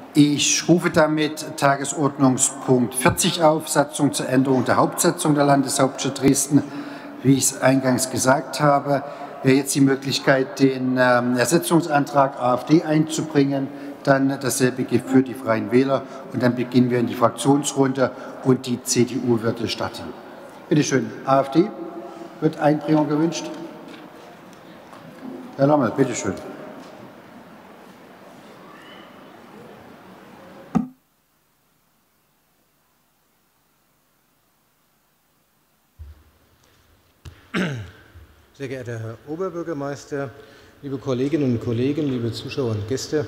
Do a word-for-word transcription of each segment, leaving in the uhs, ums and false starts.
Ich rufe damit Tagesordnungspunkt vierzig auf, Satzung zur Änderung der Hauptsatzung der Landeshauptstadt Dresden. Wie ich es eingangs gesagt habe, wäre jetzt die Möglichkeit, den ähm, Ersetzungsantrag AfD einzubringen, dann dasselbe gilt für die Freien Wähler und dann beginnen wir in die Fraktionsrunde und die C D U würde starten. Bitte schön, AfD, wird Einbringung gewünscht? Herr Lammert, bitte schön. Sehr geehrter Herr Oberbürgermeister, liebe Kolleginnen und Kollegen, liebe Zuschauer und Gäste!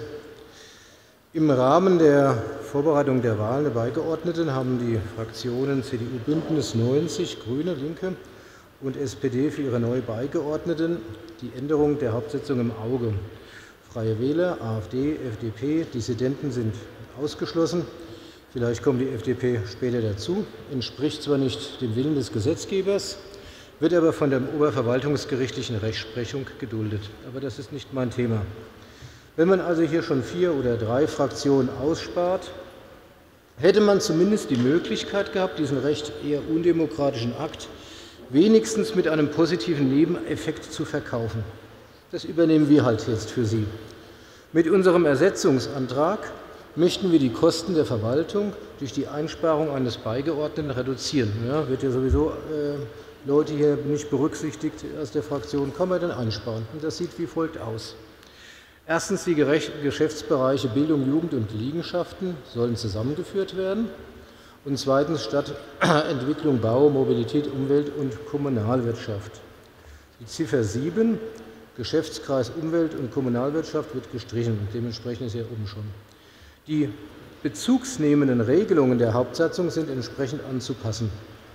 Im Rahmen der Vorbereitung der Wahlen der Beigeordneten haben die Fraktionen C D U Bündnis neunzig, Grüne, Linke und S P D für ihre neue Beigeordneten die Änderung der Hauptsatzung im Auge. Freie Wähler, AfD, F D P, Dissidenten sind ausgeschlossen. Vielleicht kommt die F D P später dazu. Entspricht zwar nicht dem Willen des Gesetzgebers, wird aber von der oberverwaltungsgerichtlichen Rechtsprechung geduldet. Aber das ist nicht mein Thema. Wenn man also hier schon vier oder drei Fraktionen ausspart, hätte man zumindest die Möglichkeit gehabt, diesen recht eher undemokratischen Akt wenigstens mit einem positiven Nebeneffekt zu verkaufen. Das übernehmen wir halt jetzt für Sie. Mit unserem Ersetzungsantrag möchten wir die Kosten der Verwaltung durch die Einsparung eines Beigeordneten reduzieren. Ja, wird ja sowieso äh, Leute hier nicht berücksichtigt aus der Fraktion, kann man dann einsparen. Und das sieht wie folgt aus. Erstens, die Geschäftsbereiche Bildung, Jugend und Liegenschaften sollen zusammengeführt werden. Und zweitens, Stadtentwicklung, Bau, Mobilität, Umwelt und Kommunalwirtschaft. Die Ziffer sieben, Geschäftskreis Umwelt und Kommunalwirtschaft, wird gestrichen. Dementsprechend ist hier oben schon. Die bezugsnehmenden Regelungen der Hauptsatzung sind entsprechend anzupassen.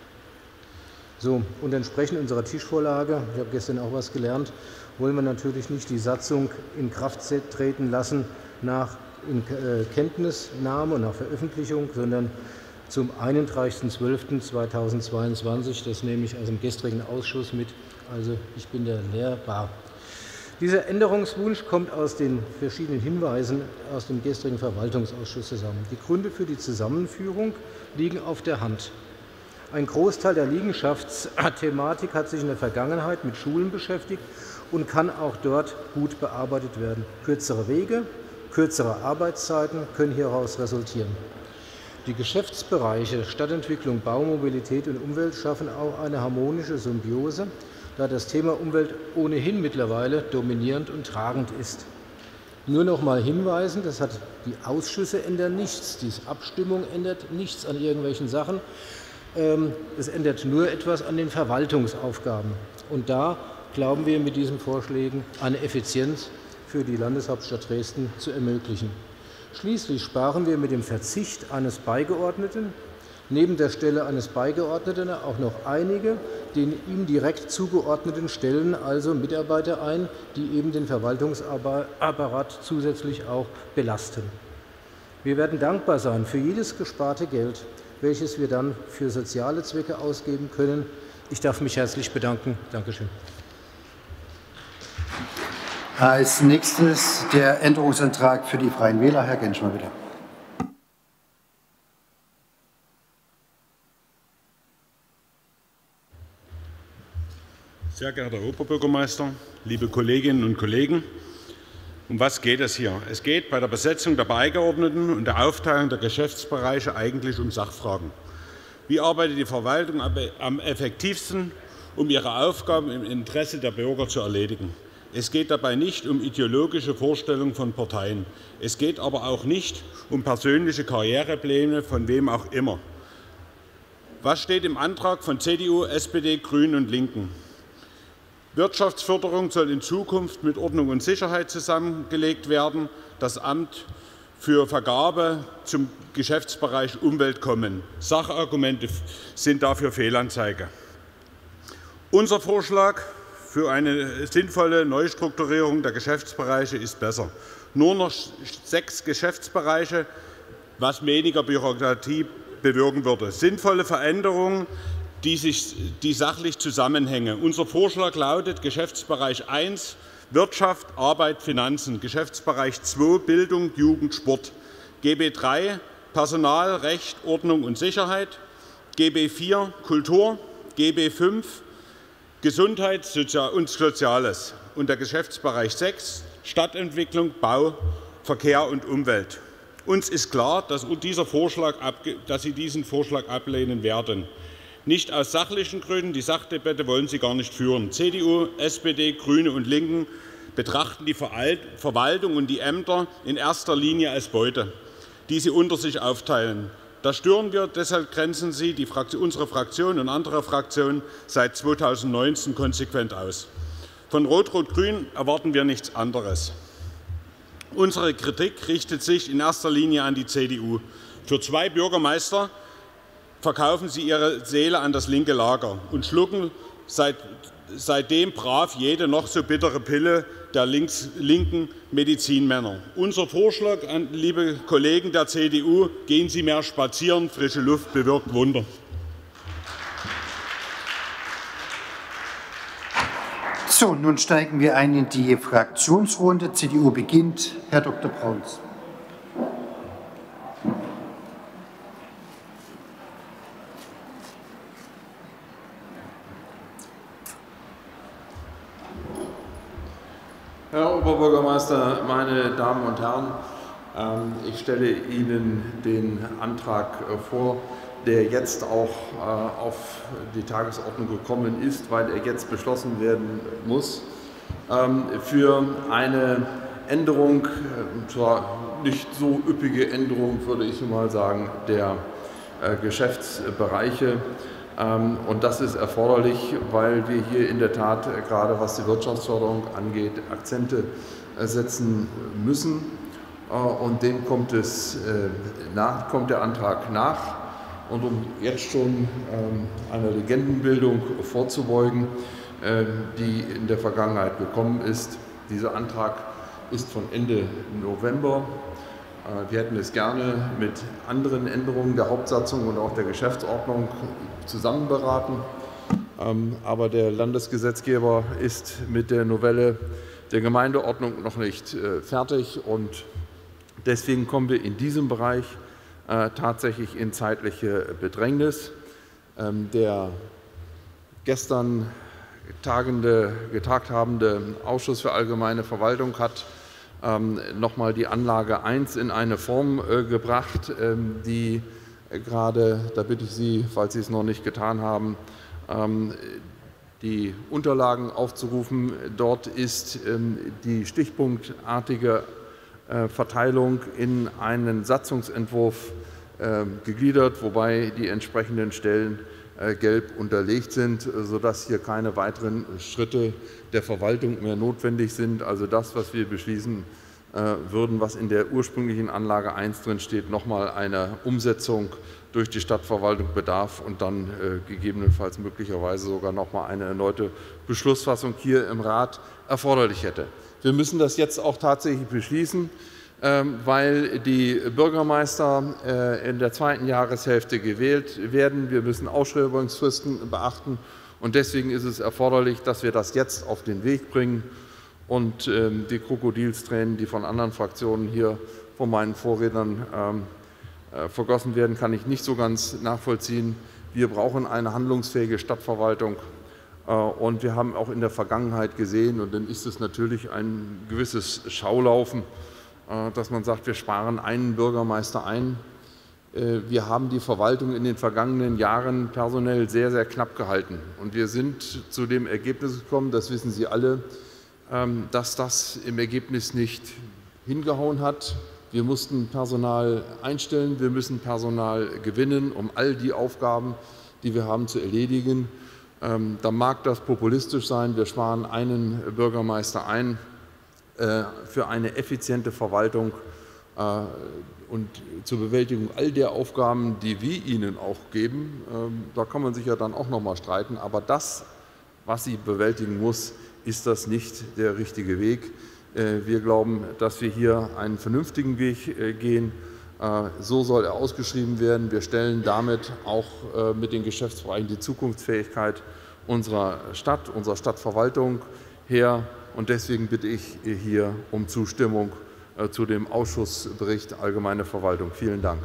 So, und entsprechend unserer Tischvorlage, ich habe gestern auch was gelernt, wollen wir natürlich nicht die Satzung in Kraft treten lassen nach Kenntnisnahme und nach Veröffentlichung, sondern zum einunddreißigsten zwölften zweitausendzweiundzwanzig. Das nehme ich aus dem gestrigen Ausschuss mit. Also ich bin der lehrbar. Dieser Änderungswunsch kommt aus den verschiedenen Hinweisen aus dem gestrigen Verwaltungsausschuss zusammen. Die Gründe für die Zusammenführung liegen auf der Hand. Ein Großteil der Liegenschaftsthematik hat sich in der Vergangenheit mit Schulen beschäftigt und kann auch dort gut bearbeitet werden. Kürzere Wege, kürzere Arbeitszeiten können hieraus resultieren. Die Geschäftsbereiche Stadtentwicklung, Bau, Mobilität und Umwelt schaffen auch eine harmonische Symbiose, da das Thema Umwelt ohnehin mittlerweile dominierend und tragend ist. Nur noch mal hinweisen, das hat die Ausschüsse ändern nichts, die Abstimmung ändert nichts an irgendwelchen Sachen. Es ändert nur etwas an den Verwaltungsaufgaben. Und da glauben wir, mit diesen Vorschlägen eine Effizienz für die Landeshauptstadt Dresden zu ermöglichen. Schließlich sparen wir mit dem Verzicht eines Beigeordneten neben der Stelle eines Beigeordneten auch noch einige den ihm direkt zugeordneten Stellen, also Mitarbeiter ein, die eben den Verwaltungsapparat zusätzlich auch belasten. Wir werden dankbar sein für jedes gesparte Geld, welches wir dann für soziale Zwecke ausgeben können. Ich darf mich herzlich bedanken. Dankeschön. Als nächstes der Änderungsantrag für die Freien Wähler. Herr Genschmer, bitte. Sehr geehrter Herr Oberbürgermeister, liebe Kolleginnen und Kollegen! Um was geht es hier? Es geht bei der Besetzung der Beigeordneten und der Aufteilung der Geschäftsbereiche eigentlich um Sachfragen. Wie arbeitet die Verwaltung am effektivsten, um ihre Aufgaben im Interesse der Bürger zu erledigen? Es geht dabei nicht um ideologische Vorstellungen von Parteien. Es geht aber auch nicht um persönliche Karrierepläne von wem auch immer. Was steht im Antrag von C D U, S P D, Grünen und Linken? Wirtschaftsförderung soll in Zukunft mit Ordnung und Sicherheit zusammengelegt werden. Das Amt für Vergabe zum Geschäftsbereich Umwelt kommen. Sachargumente sind dafür Fehlanzeige. Unser Vorschlag für eine sinnvolle Neustrukturierung der Geschäftsbereiche ist besser. Nur noch sechs Geschäftsbereiche, was weniger Bürokratie bewirken würde. Sinnvolle Veränderungen, die, sich, die sachlich zusammenhängen. Unser Vorschlag lautet Geschäftsbereich eins Wirtschaft, Arbeit, Finanzen, Geschäftsbereich zwei Bildung, Jugend, Sport, G B drei Personal, Recht, Ordnung und Sicherheit, G B vier Kultur, G B fünf Gesundheit und Soziales und der Geschäftsbereich sechs Stadtentwicklung, Bau, Verkehr und Umwelt. Uns ist klar, dass, dieser Vorschlag, dass Sie diesen Vorschlag ablehnen werden. Nicht aus sachlichen Gründen, die Sachdebatte wollen Sie gar nicht führen. C D U, S P D, Grüne und Linken betrachten die Verwaltung und die Ämter in erster Linie als Beute, die sie unter sich aufteilen. Das stören wir, deshalb grenzen Sie die Fraktion, unsere Fraktion und andere Fraktionen seit zweitausendneunzehn konsequent aus. Von Rot-Rot-Grün erwarten wir nichts anderes. Unsere Kritik richtet sich in erster Linie an die C D U. Für zwei Bürgermeister verkaufen Sie Ihre Seele an das linke Lager und schlucken seit, seitdem brav jede noch so bittere Pille der links, linken Medizinmänner. Unser Vorschlag an liebe Kollegen der C D U, gehen Sie mehr spazieren, frische Luft bewirkt Wunder. So, nun steigen wir ein in die Fraktionsrunde. C D U beginnt. Herr Doktor Brauns. Herr Oberbürgermeister, meine Damen und Herren, ich stelle Ihnen den Antrag vor, der jetzt auch auf die Tagesordnung gekommen ist, weil er jetzt beschlossen werden muss, für eine Änderung, zwar nicht so üppige Änderung, würde ich mal sagen, der Geschäftsbereiche. Und das ist erforderlich, weil wir hier in der Tat, gerade was die Wirtschaftsförderung angeht, Akzente setzen müssen. Und dem kommt, es, nach, kommt der Antrag nach. Und um jetzt schon einer Legendenbildung vorzubeugen, die in der Vergangenheit gekommen ist, dieser Antrag ist von Ende November. Wir hätten es gerne mit anderen Änderungen der Hauptsatzung und auch der Geschäftsordnung zusammen beraten. Aber der Landesgesetzgeber ist mit der Novelle der Gemeindeordnung noch nicht fertig. Und deswegen kommen wir in diesem Bereich tatsächlich in zeitliche Bedrängnis. Der gestern tagende, getagt habende Ausschuss für allgemeine Verwaltung hat Ähm, noch mal die Anlage eins in eine Form äh, gebracht, ähm, die äh, gerade, da bitte ich Sie, falls Sie es noch nicht getan haben, ähm, die Unterlagen aufzurufen. Dort ist ähm, die stichpunktartige äh, Verteilung in einen Satzungsentwurf äh, gegliedert, wobei die entsprechenden Stellen äh, gelb unterlegt sind, sodass hier keine weiteren Schritte der Verwaltung mehr notwendig sind. Also das, was wir beschließen äh, würden, was in der ursprünglichen Anlage eins drin steht, nochmal eine Umsetzung durch die Stadtverwaltung bedarf und dann äh, gegebenenfalls möglicherweise sogar nochmal eine erneute Beschlussfassung hier im Rat erforderlich hätte. Wir müssen das jetzt auch tatsächlich beschließen, äh, weil die Bürgermeister äh, in der zweiten Jahreshälfte gewählt werden. Wir müssen Ausschreibungsfristen beachten. Und deswegen ist es erforderlich, dass wir das jetzt auf den Weg bringen und ähm, die Krokodilstränen, die von anderen Fraktionen hier von meinen Vorrednern ähm, äh, vergossen werden, kann ich nicht so ganz nachvollziehen. Wir brauchen eine handlungsfähige Stadtverwaltung äh, und wir haben auch in der Vergangenheit gesehen, und dann ist es natürlich ein gewisses Schaulaufen, äh, dass man sagt, wir sparen einen Bürgermeister ein. Wir haben die Verwaltung in den vergangenen Jahren personell sehr, sehr knapp gehalten. Und wir sind zu dem Ergebnis gekommen, das wissen Sie alle, dass das im Ergebnis nicht hingehauen hat. Wir mussten Personal einstellen, wir müssen Personal gewinnen, um all die Aufgaben, die wir haben, zu erledigen. Da mag das populistisch sein, wir sparen einen Bürgermeister ein für eine effiziente Verwaltung und zur Bewältigung all der Aufgaben, die wir Ihnen auch geben. Da kann man sich ja dann auch noch mal streiten. Aber das, was sie bewältigen muss, ist das nicht der richtige Weg. Wir glauben, dass wir hier einen vernünftigen Weg gehen. So soll er ausgeschrieben werden. Wir stellen damit auch mit den Geschäftsbereichen die Zukunftsfähigkeit unserer Stadt, unserer Stadtverwaltung her. Und deswegen bitte ich hier um Zustimmung zu dem Ausschussbericht Allgemeine Verwaltung. Vielen Dank.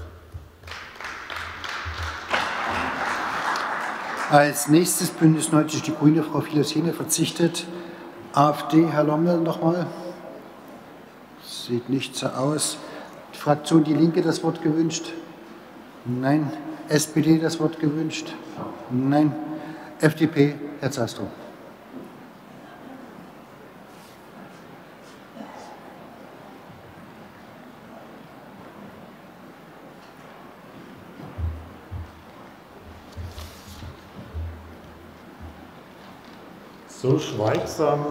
Als nächstes Bündnis neunzig Die Grüne, Frau Filosene verzichtet. AfD, Herr Lommel nochmal. Sieht nicht so aus. Die Fraktion Die Linke das Wort gewünscht? Nein. S P D das Wort gewünscht? Nein. F D P, Herr Zastrow. So schweigsam,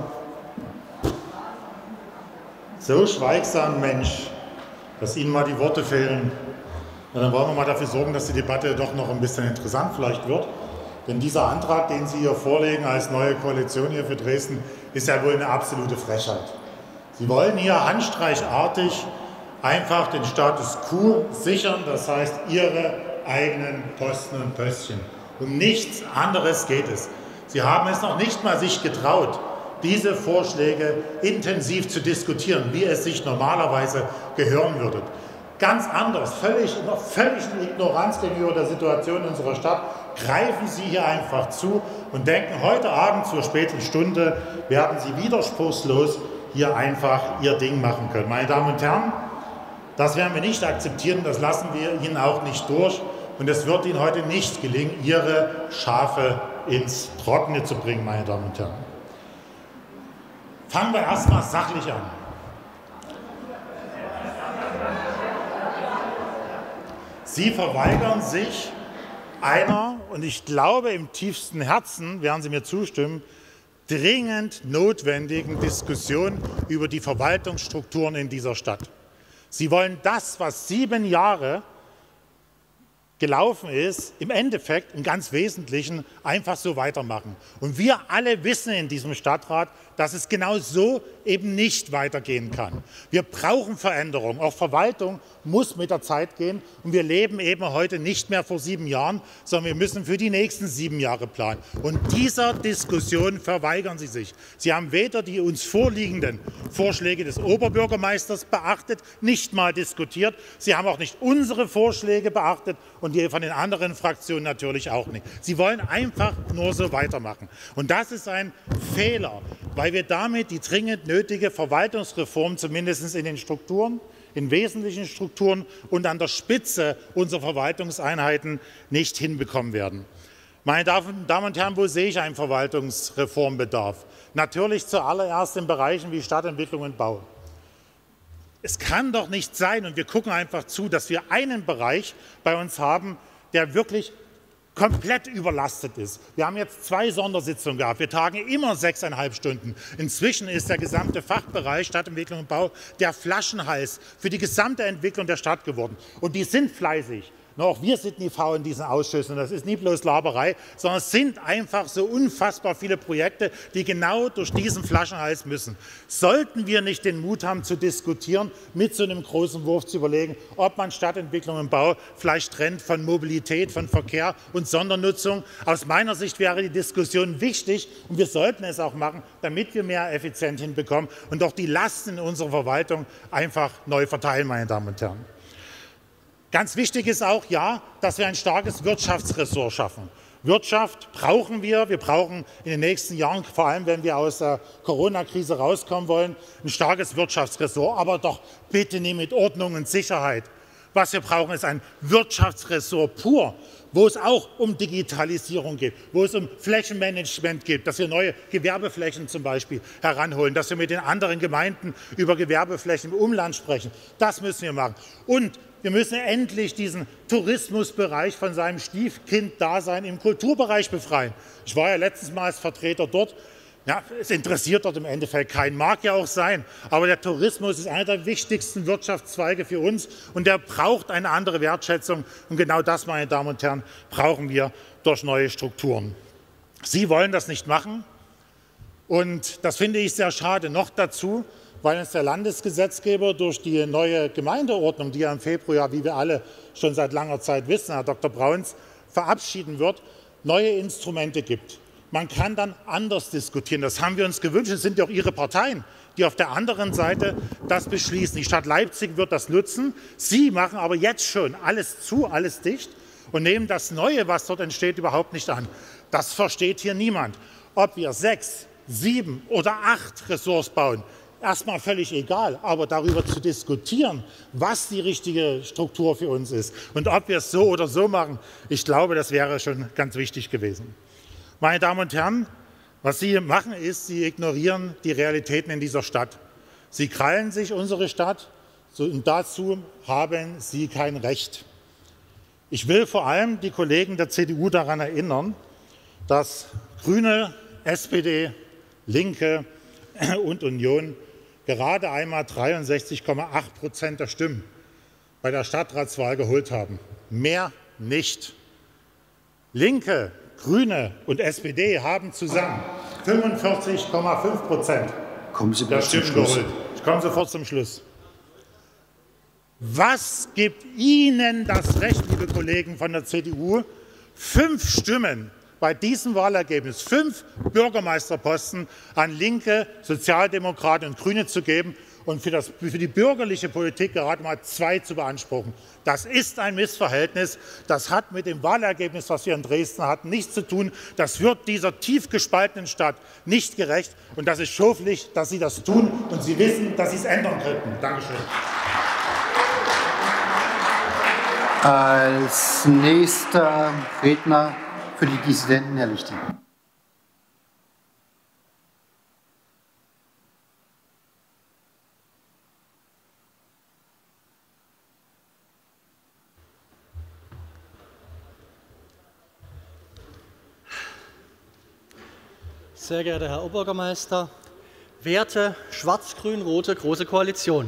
so schweigsam, Mensch, dass Ihnen mal die Worte fehlen. Ja, dann wollen wir mal dafür sorgen, dass die Debatte doch noch ein bisschen interessant vielleicht wird. Denn dieser Antrag, den Sie hier vorlegen als neue Koalition hier für Dresden, ist ja wohl eine absolute Frechheit. Sie wollen hier handstreichartig einfach den Status quo sichern, das heißt Ihre eigenen Posten und Pöstchen. Um nichts anderes geht es. Sie haben es noch nicht mal sich getraut, diese Vorschläge intensiv zu diskutieren, wie es sich normalerweise gehören würde. Ganz anders, völlig, in völligen Ignoranz gegenüber der Situation unserer Stadt, greifen Sie hier einfach zu und denken, heute Abend zur späten Stunde werden Sie widerspruchslos hier einfach Ihr Ding machen können. Meine Damen und Herren, das werden wir nicht akzeptieren, das lassen wir Ihnen auch nicht durch. Und es wird Ihnen heute nicht gelingen, Ihre Schafe ins Trockene zu bringen, meine Damen und Herren. Fangen wir erstmal sachlich an. Sie verweigern sich einer, und ich glaube im tiefsten Herzen, werden Sie mir zustimmen, dringend notwendigen Diskussion über die Verwaltungsstrukturen in dieser Stadt. Sie wollen das, was sieben Jahre gelaufen ist, im Endeffekt, im ganz Wesentlichen, einfach so weitermachen. Und wir alle wissen in diesem Stadtrat, dass es genau so eben nicht weitergehen kann. Wir brauchen Veränderung. Auch Verwaltung muss mit der Zeit gehen. Und wir leben eben heute nicht mehr vor sieben Jahren, sondern wir müssen für die nächsten sieben Jahre planen. Und dieser Diskussion verweigern Sie sich. Sie haben weder die uns vorliegenden Vorschläge des Oberbürgermeisters beachtet, nicht mal diskutiert. Sie haben auch nicht unsere Vorschläge beachtet und die von den anderen Fraktionen natürlich auch nicht. Sie wollen einfach nur so weitermachen. Und das ist ein Fehler, weil wir damit die dringend nötige Verwaltungsreform zumindest in den Strukturen, in wesentlichen Strukturen und an der Spitze unserer Verwaltungseinheiten nicht hinbekommen werden. Meine Damen und Herren, wo sehe ich einen Verwaltungsreformbedarf? Natürlich zuallererst in Bereichen wie Stadtentwicklung und Bau. Es kann doch nicht sein, und wir gucken einfach zu, dass wir einen Bereich bei uns haben, der wirklich komplett überlastet ist. Wir haben jetzt zwei Sondersitzungen gehabt. Wir tagen immer sechseinhalb Stunden. Inzwischen ist der gesamte Fachbereich Stadtentwicklung und Bau der Flaschenhals für die gesamte Entwicklung der Stadt geworden. Und die sind fleißig. Auch wir sind nie faul in diesen Ausschüssen. Das ist nie bloß Laberei, sondern es sind einfach so unfassbar viele Projekte, die genau durch diesen Flaschenhals müssen. Sollten wir nicht den Mut haben zu diskutieren, mit so einem großen Wurf zu überlegen, ob man Stadtentwicklung und Bau vielleicht trennt von Mobilität, von Verkehr und Sondernutzung? Aus meiner Sicht wäre die Diskussion wichtig und wir sollten es auch machen, damit wir mehr effizient hinbekommen und auch die Lasten in unserer Verwaltung einfach neu verteilen, meine Damen und Herren. Ganz wichtig ist auch, ja, dass wir ein starkes Wirtschaftsressort schaffen. Wirtschaft brauchen wir. Wir brauchen in den nächsten Jahren, vor allem wenn wir aus der Corona-Krise rauskommen wollen, ein starkes Wirtschaftsressort, aber doch bitte nicht mit Ordnung und Sicherheit. Was wir brauchen, ist ein Wirtschaftsressort pur, wo es auch um Digitalisierung geht, wo es um Flächenmanagement geht, dass wir neue Gewerbeflächen zum Beispiel heranholen, dass wir mit den anderen Gemeinden über Gewerbeflächen im Umland sprechen. Das müssen wir machen. Und wir müssen endlich diesen Tourismusbereich von seinem Stiefkind-Dasein im Kulturbereich befreien. Ich war ja letztens mal als Vertreter dort. Ja, es interessiert dort im Endeffekt keinen, mag ja auch sein, aber der Tourismus ist einer der wichtigsten Wirtschaftszweige für uns und der braucht eine andere Wertschätzung. Und genau das, meine Damen und Herren, brauchen wir durch neue Strukturen. Sie wollen das nicht machen und das finde ich sehr schade. Noch dazu, weil uns der Landesgesetzgeber durch die neue Gemeindeordnung, die er im Februar, wie wir alle schon seit langer Zeit wissen, Herr Doktor Brauns, verabschieden wird, neue Instrumente gibt. Man kann dann anders diskutieren. Das haben wir uns gewünscht. Das sind ja auch Ihre Parteien, die auf der anderen Seite das beschließen. Die Stadt Leipzig wird das nutzen. Sie machen aber jetzt schon alles zu, alles dicht und nehmen das Neue, was dort entsteht, überhaupt nicht an. Das versteht hier niemand. Ob wir sechs, sieben oder acht Ressorts bauen, erstmal völlig egal. Aber darüber zu diskutieren, was die richtige Struktur für uns ist und ob wir es so oder so machen, ich glaube, das wäre schon ganz wichtig gewesen. Meine Damen und Herren, was Sie machen, ist, Sie ignorieren die Realitäten in dieser Stadt. Sie krallen sich unsere Stadt und dazu haben Sie kein Recht. Ich will vor allem die Kollegen der C D U daran erinnern, dass Grüne, S P D, Linke und Union gerade einmal dreiundsechzig Komma acht Prozent der Stimmen bei der Stadtratswahl geholt haben. Mehr nicht. Linke, Grüne und S P D haben zusammen fünfundvierzig Komma fünf Prozent der Stimmen geholt. Ich komme sofort zum Schluss. Was gibt Ihnen das Recht, liebe Kollegen von der C D U, fünf Stimmen bei diesem Wahlergebnis, fünf Bürgermeisterposten an Linke, Sozialdemokraten und Grüne zu geben und für, das, für die bürgerliche Politik gerade mal zwei zu beanspruchen? Das ist ein Missverhältnis. Das hat mit dem Wahlergebnis, was wir in Dresden hatten, nichts zu tun. Das wird dieser tief gespaltenen Stadt nicht gerecht. Und das ist schoflich, dass Sie das tun und Sie wissen, dass Sie es ändern könnten. Dankeschön. Als nächster Redner für die Dissidenten, Herr Lichting. Sehr geehrter Herr Oberbürgermeister, werte schwarz-grün-rote Große Koalition,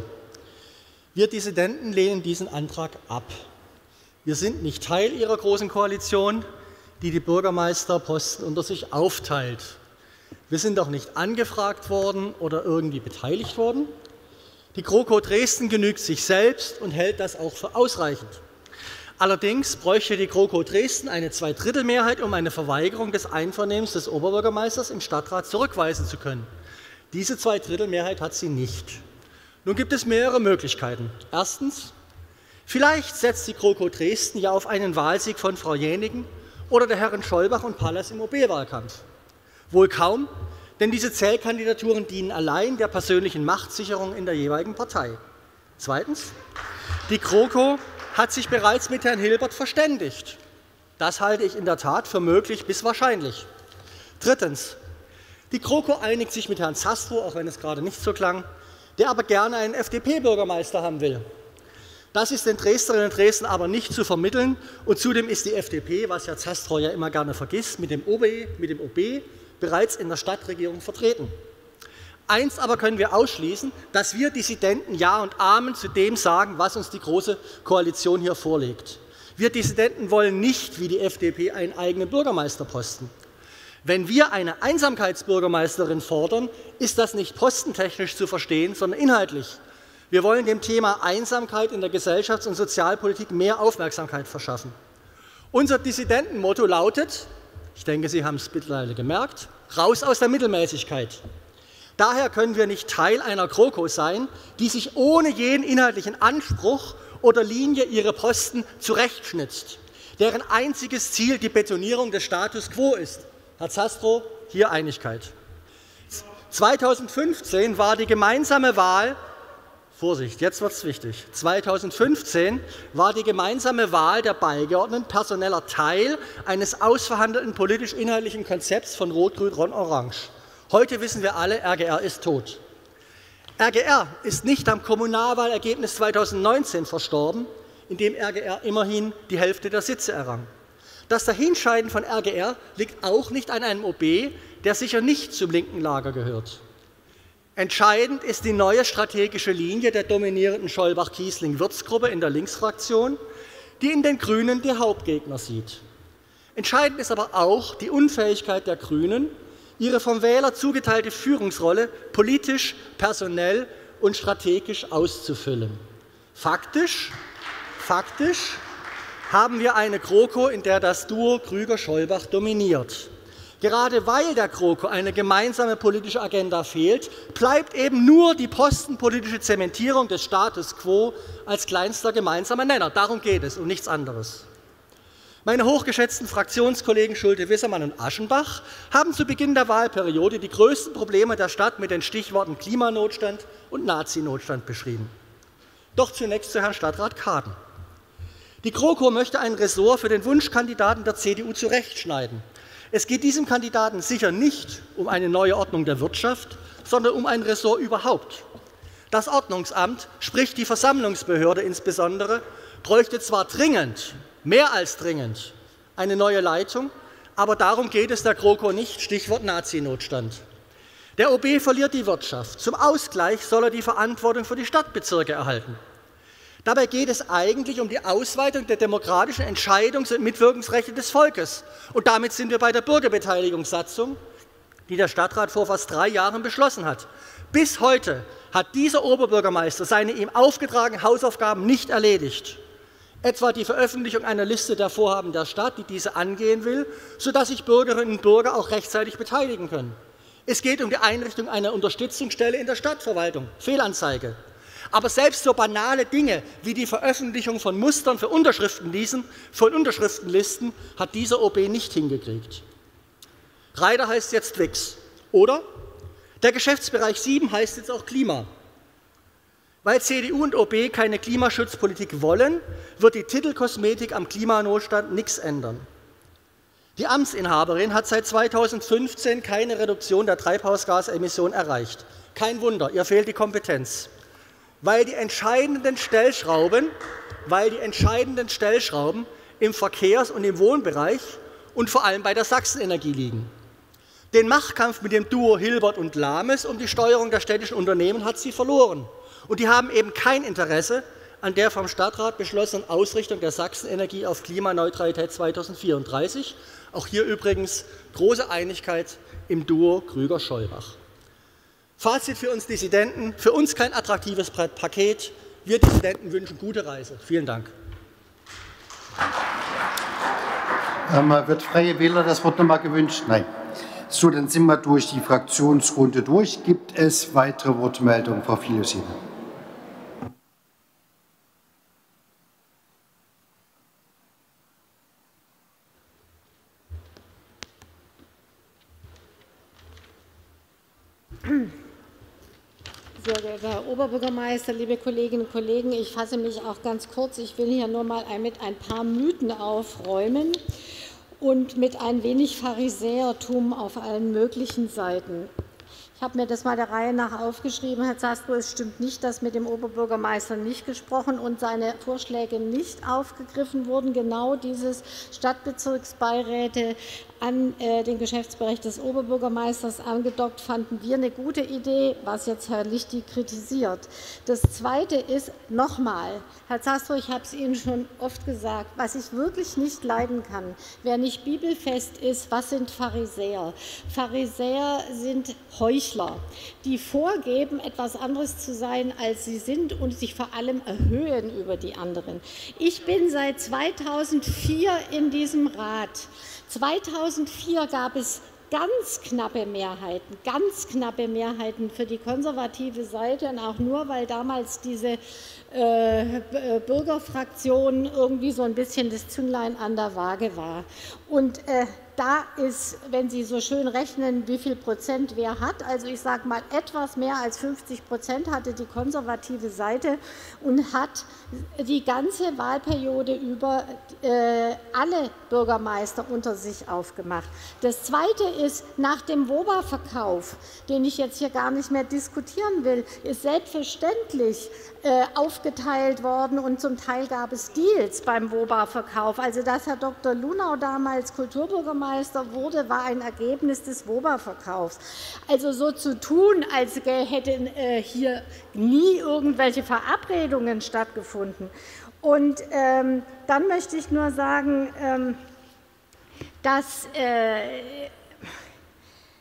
wir Dissidenten lehnen diesen Antrag ab. Wir sind nicht Teil Ihrer Großen Koalition, die die Bürgermeisterposten unter sich aufteilt. Wir sind auch nicht angefragt worden oder irgendwie beteiligt worden. Die GroKo Dresden genügt sich selbst und hält das auch für ausreichend. Allerdings bräuchte die GroKo Dresden eine Zweidrittelmehrheit, um eine Verweigerung des Einvernehmens des Oberbürgermeisters im Stadtrat zurückweisen zu können. Diese Zweidrittelmehrheit hat sie nicht. Nun gibt es mehrere Möglichkeiten. Erstens, vielleicht setzt die GroKo Dresden ja auf einen Wahlsieg von Frau Jänigen oder der Herren Scholbach und Pallas im O B-Wahlkampf. Wohl kaum, denn diese Zählkandidaturen dienen allein der persönlichen Machtsicherung in der jeweiligen Partei. Zweitens, die GroKo hat sich bereits mit Herrn Hilbert verständigt. Das halte ich in der Tat für möglich bis wahrscheinlich. Drittens, die GroKo einigt sich mit Herrn Zastrow, auch wenn es gerade nicht so klang, der aber gerne einen F D P-Bürgermeister haben will. Das ist den Dresdnerinnen und Dresden aber nicht zu vermitteln. Und zudem ist die F D P, was Herr Zastrow ja immer gerne vergisst, mit dem O B, mit dem O B bereits in der Stadtregierung vertreten. Eins aber können wir ausschließen, dass wir Dissidenten Ja und Amen zu dem sagen, was uns die Große Koalition hier vorlegt. Wir Dissidenten wollen nicht, wie die F D P, einen eigenen Bürgermeisterposten. Wenn wir eine Einsamkeitsbürgermeisterin fordern, ist das nicht postentechnisch zu verstehen, sondern inhaltlich. Wir wollen dem Thema Einsamkeit in der Gesellschafts- und Sozialpolitik mehr Aufmerksamkeit verschaffen. Unser Dissidentenmotto lautet, ich denke, Sie haben es mittlerweile gemerkt, raus aus der Mittelmäßigkeit. Daher können wir nicht Teil einer GroKo sein, die sich ohne jeden inhaltlichen Anspruch oder Linie ihre Posten zurechtschnitzt, deren einziges Ziel die Betonierung des Status quo ist. Herr Zastrow, hier Einigkeit. zweitausendfünfzehn war die gemeinsame Wahl Vorsicht, jetzt wird es wichtig. zweitausendfünfzehn war die gemeinsame Wahl der Beigeordneten personeller Teil eines ausverhandelten politisch-inhaltlichen Konzepts von Rot, Grün, Ron, Orange. Heute wissen wir alle, R G R ist tot. R G R ist nicht am Kommunalwahlergebnis zweitausendneunzehn verstorben, in dem R G R immerhin die Hälfte der Sitze errang. Das Dahinscheiden von R G R liegt auch nicht an einem O B, der sicher nicht zum linken Lager gehört. Entscheidend ist die neue strategische Linie der dominierenden Scholbach-Kiesling-Wirtz-Gruppe in der Linksfraktion, die in den Grünen die Hauptgegner sieht. Entscheidend ist aber auch die Unfähigkeit der Grünen, ihre vom Wähler zugeteilte Führungsrolle politisch, personell und strategisch auszufüllen. Faktisch, faktisch haben wir eine GroKo, in der das Duo Krüger-Scholbach dominiert. Gerade weil der GroKo eine gemeinsame politische Agenda fehlt, bleibt eben nur die postenpolitische Zementierung des Status quo als kleinster gemeinsamer Nenner. Darum geht es und nichts anderes. Meine hochgeschätzten Fraktionskollegen Schulte-Wissermann und Aschenbach haben zu Beginn der Wahlperiode die größten Probleme der Stadt mit den Stichworten Klimanotstand und Nazi-Notstand beschrieben. Doch zunächst zu Herrn Stadtrat Kaden. Die GroKo möchte ein Ressort für den Wunschkandidaten der C D U zurechtschneiden. Es geht diesem Kandidaten sicher nicht um eine neue Ordnung der Wirtschaft, sondern um ein Ressort überhaupt. Das Ordnungsamt, sprich die Versammlungsbehörde insbesondere, bräuchte zwar dringend, mehr als dringend, eine neue Leitung, aber darum geht es der GroKo nicht, Stichwort Nazi-Notstand. Der O B verliert die Wirtschaft. Zum Ausgleich soll er die Verantwortung für die Stadtbezirke erhalten. Dabei geht es eigentlich um die Ausweitung der demokratischen Entscheidungs- und Mitwirkungsrechte des Volkes. Und damit sind wir bei der Bürgerbeteiligungssatzung, die der Stadtrat vor fast drei Jahren beschlossen hat. Bis heute hat dieser Oberbürgermeister seine ihm aufgetragenen Hausaufgaben nicht erledigt. Etwa die Veröffentlichung einer Liste der Vorhaben der Stadt, die diese angehen will, sodass sich Bürgerinnen und Bürger auch rechtzeitig beteiligen können. Es geht um die Einrichtung einer Unterstützungsstelle in der Stadtverwaltung, Fehlanzeige. Aber selbst so banale Dinge wie die Veröffentlichung von Mustern für Unterschriftenlisten, von Unterschriftenlisten hat dieser O B nicht hingekriegt. Reiter heißt jetzt Wix, oder? Der Geschäftsbereich sieben heißt jetzt auch Klima. Weil C D U und O B keine Klimaschutzpolitik wollen, wird die Titelkosmetik am Klimanotstand nichts ändern. Die Amtsinhaberin hat seit zweitausendfünfzehn keine Reduktion der Treibhausgasemissionen erreicht. Kein Wunder, ihr fehlt die Kompetenz. Weil die entscheidenden Stellschrauben, weil die entscheidenden Stellschrauben im Verkehrs- und im Wohnbereich und vor allem bei der Sachsenenergie liegen. Den Machtkampf mit dem Duo Hilbert und Lames um die Steuerung der städtischen Unternehmen hat sie verloren. Und die haben eben kein Interesse an der vom Stadtrat beschlossenen Ausrichtung der Sachsenenergie auf Klimaneutralität zweitausendvierunddreißig. Auch hier übrigens große Einigkeit im Duo Krüger-Scheubach. Fazit für uns Dissidenten, für uns kein attraktives Paket. Wir Dissidenten wünschen gute Reise. Vielen Dank. Ähm, wird Freie Wähler das Wort noch mal gewünscht? Nein. So, dann sind wir durch die Fraktionsrunde durch. Gibt es weitere Wortmeldungen, Frau Filusine? Sehr geehrter Herr Oberbürgermeister, liebe Kolleginnen und Kollegen, ich fasse mich auch ganz kurz. Ich will hier nur mal mit ein paar Mythen aufräumen und mit ein wenig Pharisäertum auf allen möglichen Seiten. Ich habe mir das mal der Reihe nach aufgeschrieben. Herr Zastrow, es stimmt nicht, dass mit dem Oberbürgermeister nicht gesprochen und seine Vorschläge nicht aufgegriffen wurden. Genau dieses Stadtbezirksbeiräte an äh, den Geschäftsbereich des Oberbürgermeisters angedockt, fanden wir eine gute Idee, was jetzt Herr Lichty kritisiert. Das Zweite ist nochmal, Herr Zastrow, ich habe es Ihnen schon oft gesagt, was ich wirklich nicht leiden kann, wer nicht bibelfest ist, was sind Pharisäer? Pharisäer sind Heuchler, die vorgeben, etwas anderes zu sein, als sie sind und sich vor allem erhöhen über die anderen. Ich bin seit zweitausendvier in diesem Rat. zweitausendvier gab es ganz knappe Mehrheiten, ganz knappe Mehrheiten für die konservative Seite und auch nur, weil damals diese äh, Bürgerfraktion irgendwie so ein bisschen das Zünglein an der Waage war. Und äh, da ist, wenn Sie so schön rechnen, wie viel Prozent wer hat, also ich sage mal, etwas mehr als fünfzig Prozent hatte die konservative Seite und hat die ganze Wahlperiode über äh, alle Bürgermeister unter sich aufgemacht. Das Zweite ist, nach dem WOBA-Verkauf, den ich jetzt hier gar nicht mehr diskutieren will, ist selbstverständlich äh, aufgeteilt worden und zum Teil gab es Deals beim WOBA-Verkauf. Also dass Herr Doktor Lunau damals Kulturbürgermeister wurde, war ein Ergebnis des WOBA-Verkaufs. Also so zu tun, als hätten äh, hier nie irgendwelche Verabredungen stattgefunden. Und ähm, dann möchte ich nur sagen, ähm, dass äh,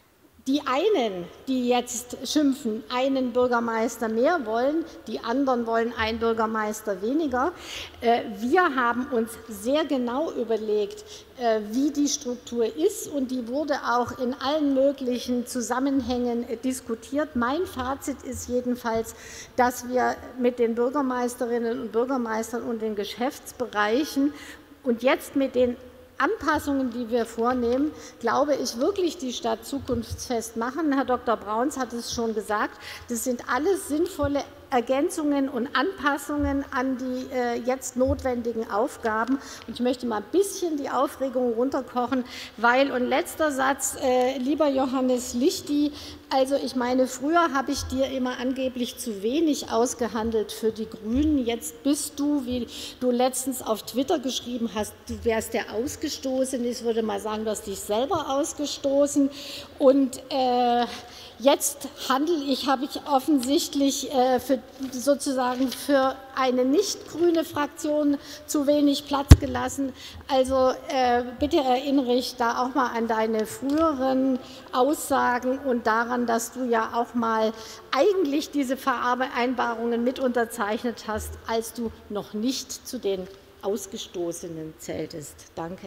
die einen, die jetzt schimpfen, einen Bürgermeister mehr wollen, die anderen wollen einen Bürgermeister weniger. Wir haben uns sehr genau überlegt, wie die Struktur ist, und die wurde auch in allen möglichen Zusammenhängen diskutiert. Mein Fazit ist jedenfalls, dass wir mit den Bürgermeisterinnen und Bürgermeistern und den Geschäftsbereichen und jetzt mit den Anpassungen, die wir vornehmen, glaube ich, wirklich die Stadt zukunftsfest machen. Herr Doktor Brauns hat es schon gesagt, das sind alles sinnvolle Ergänzungen und Anpassungen an die äh, jetzt notwendigen Aufgaben. Und ich möchte mal ein bisschen die Aufregung runterkochen, weil, und letzter Satz, äh, lieber Johannes Lichti, also ich meine, früher habe ich dir immer angeblich zu wenig ausgehandelt für die Grünen. Jetzt bist du, wie du letztens auf Twitter geschrieben hast, du wärst der Ausgestoßene. Ich würde mal sagen, du hast dich selber ausgestoßen. Und äh, jetzt handle ich, habe ich offensichtlich äh, für, sozusagen für eine nicht grüne Fraktion zu wenig Platz gelassen. Also äh, bitte erinnere ich da auch mal an deine früheren Aussagen und daran, dass du ja auch mal eigentlich diese Vereinbarungen mit unterzeichnet hast, als du noch nicht zu den Ausgestoßenen zähltest. Danke.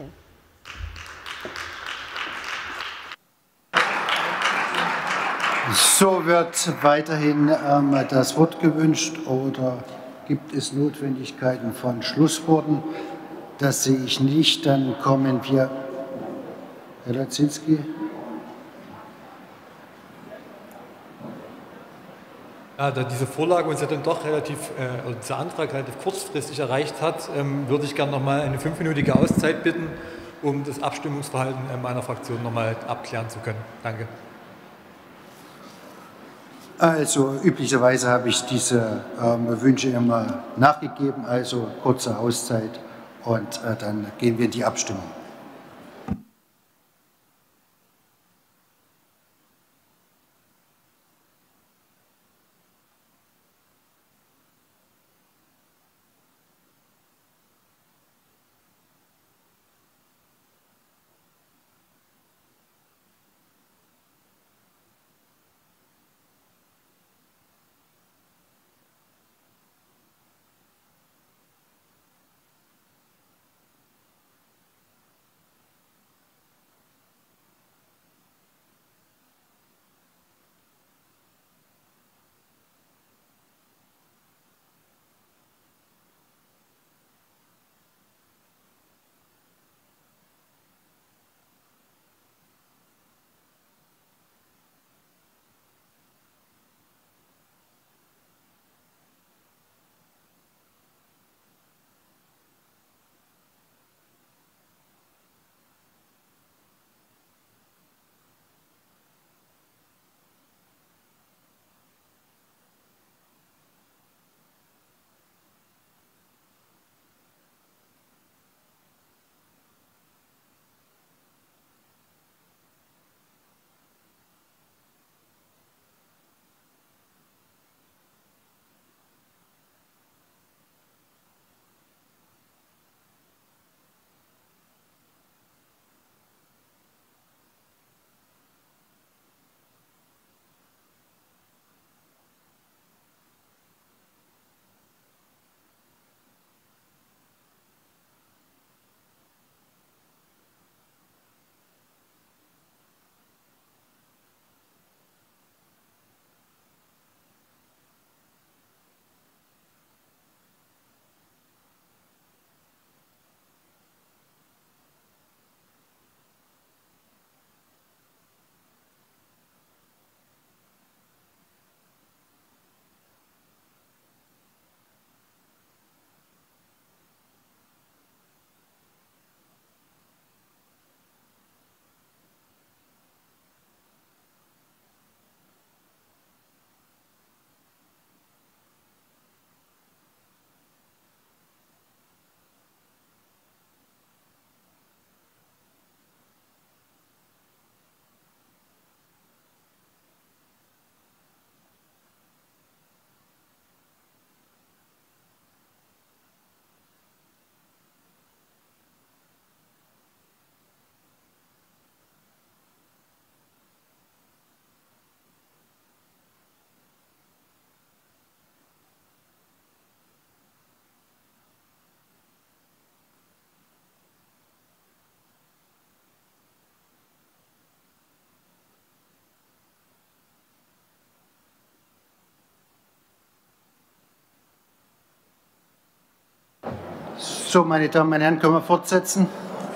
So wird weiterhin ähm, das Wort gewünscht, oder gibt es Notwendigkeiten von Schlussworten? Das sehe ich nicht. Dann kommen wir. Herr Laczynski. Ja, da diese Vorlage uns ja dann doch relativ, äh, oder dieser Antrag relativ kurzfristig erreicht hat, ähm, würde ich gerne noch mal eine fünfminütige Auszeit bitten, um das Abstimmungsverhalten meiner Fraktion noch mal abklären zu können. Danke. Also üblicherweise habe ich diese ähm, Wünsche immer nachgegeben, also kurze Auszeit, und äh, dann gehen wir in die Abstimmung. So, meine Damen und Herren, können wir fortsetzen?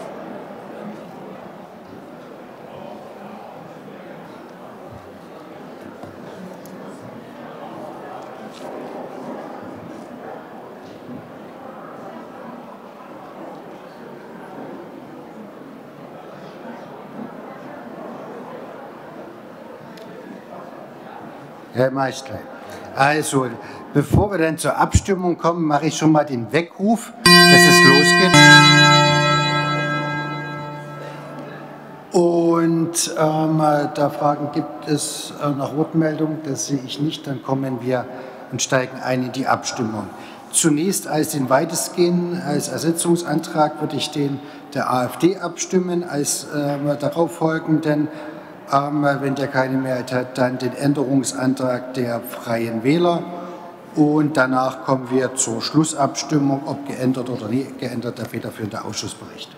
Herr Meister. Also, bevor wir dann zur Abstimmung kommen, mache ich schon mal den Weckruf, dass es losgeht. Und ähm, da Fragen gibt es äh, nach Wortmeldung, das sehe ich nicht, dann kommen wir und steigen ein in die Abstimmung. Zunächst als den weitestgehenden, als Ersetzungsantrag würde ich den der AfD abstimmen, als äh, darauf folgenden, Ähm, wenn der keine Mehrheit hat, dann den Änderungsantrag der Freien Wähler. Und danach kommen wir zur Schlussabstimmung, ob geändert oder nicht geändert, der federführende Ausschussbericht.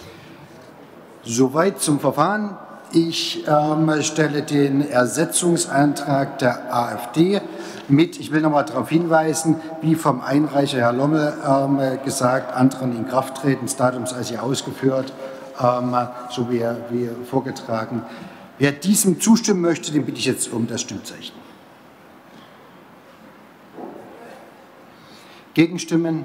Soweit zum Verfahren. Ich ähm, stelle den Ersetzungsantrag der AfD mit. Ich will noch mal darauf hinweisen, wie vom Einreicher Herr Lommel ähm, gesagt, anderen Inkrafttreten-Datums als hier ausgeführt, ähm, so wie, wie vorgetragen. Wer diesem zustimmen möchte, den bitte ich jetzt um das Stimmzeichen. Gegenstimmen?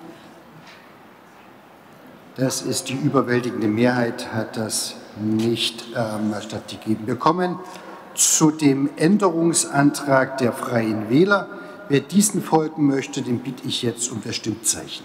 Das ist die überwältigende Mehrheit, hat das nicht ähm, stattgegeben. Wir kommen zu dem Änderungsantrag der Freien Wähler. Wer diesen folgen möchte, den bitte ich jetzt um das Stimmzeichen.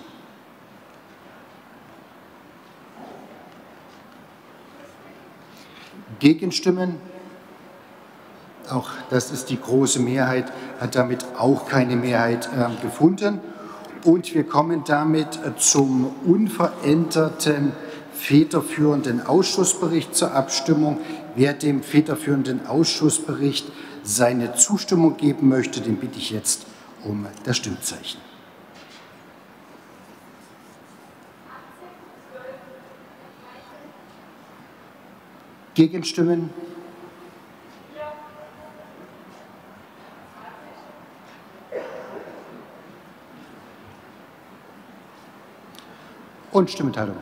Gegenstimmen? Auch das ist die große Mehrheit, hat damit auch keine Mehrheit äh, gefunden. Und wir kommen damit äh, zum unveränderten federführenden Ausschussbericht zur Abstimmung. Wer dem federführenden Ausschussbericht seine Zustimmung geben möchte, den bitte ich jetzt um das Stimmzeichen. Gegenstimmen? Und Stimmenteilung.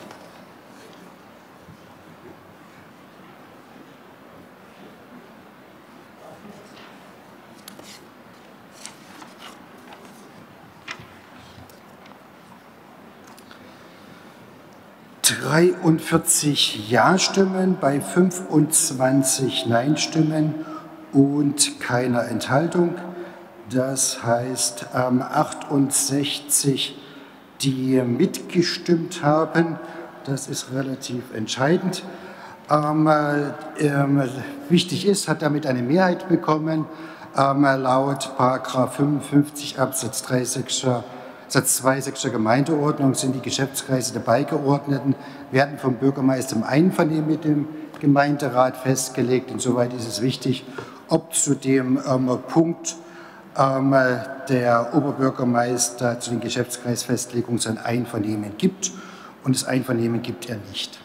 dreiundvierzig Ja-Stimmen bei fünfundzwanzig Nein-Stimmen und keiner Enthaltung. Das heißt, ähm, achtundsechzig, die mitgestimmt haben. Das ist relativ entscheidend. Ähm, äh, wichtig ist, hat damit eine Mehrheit bekommen. Ähm, laut Paragraph fünfundfünfzig Absatz drei Sächsischer Satz zwei Sächsischer Gemeindeordnung sind die Geschäftskreise der Beigeordneten, werden vom Bürgermeister im Einvernehmen mit dem Gemeinderat festgelegt. Insoweit ist es wichtig, ob zu dem ähm, Punkt ähm, der Oberbürgermeister zu den Geschäftskreisfestlegungen sein Einvernehmen gibt. Und das Einvernehmen gibt er nicht.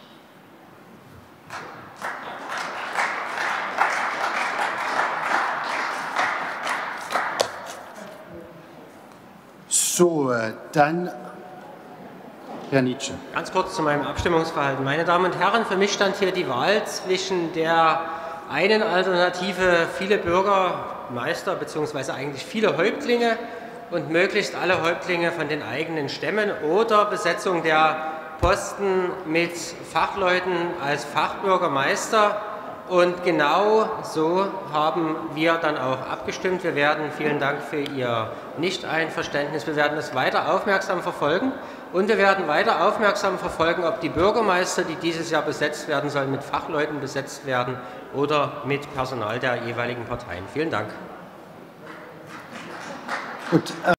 So, dann Herr Nitsche. Ganz kurz zu meinem Abstimmungsverhalten. Meine Damen und Herren, für mich stand hier die Wahl zwischen der einen Alternative, viele Bürgermeister bzw. eigentlich viele Häuptlinge und möglichst alle Häuptlinge von den eigenen Stämmen oder Besetzung der Posten mit Fachleuten als Fachbürgermeister. Und genau so haben wir dann auch abgestimmt. Wir werden, vielen Dank für Ihr Nicht-Einverständnis, wir werden es weiter aufmerksam verfolgen. Und wir werden weiter aufmerksam verfolgen, ob die Bürgermeister, die dieses Jahr besetzt werden sollen, mit Fachleuten besetzt werden oder mit Personal der jeweiligen Parteien. Vielen Dank. Gut.